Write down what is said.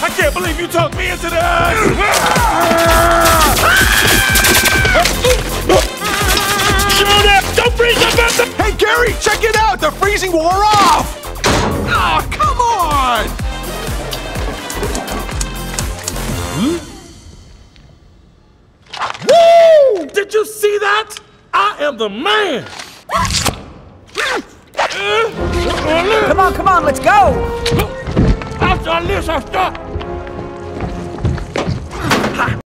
I can't believe you talked me into this! Shoot it! Don't freeze up at the... Hey, Gary, check it out! The freezing wore off! Oh, come on! Woo! Did you see that? I am the man! Come on, let's go! After this, I stop!